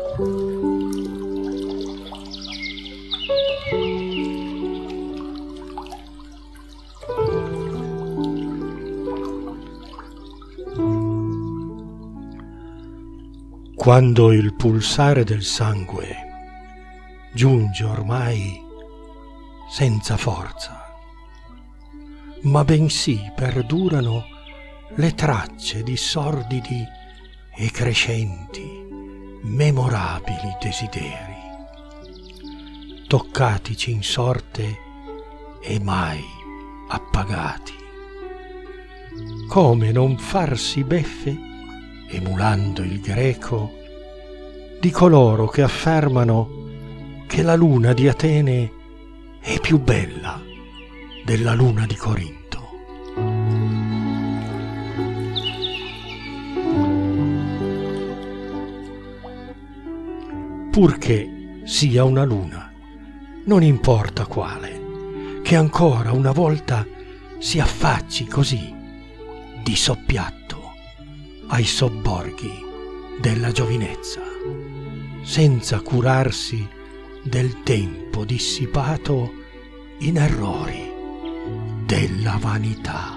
Quando il pulsare del sangue giunge ormai senza forza, ma bensì perdurano le tracce di sordidi e crescenti, memorabili desideri, toccatici in sorte e mai appagati. Come non farsi beffe, emulando il greco, di coloro che affermano che la luna di Atene è più bella della luna di Corinto. Purché sia una luna, non importa quale, che ancora una volta si affacci così, di soppiatto, ai sobborghi della giovinezza, senza curarsi del tempo dissipato in errori della vanità.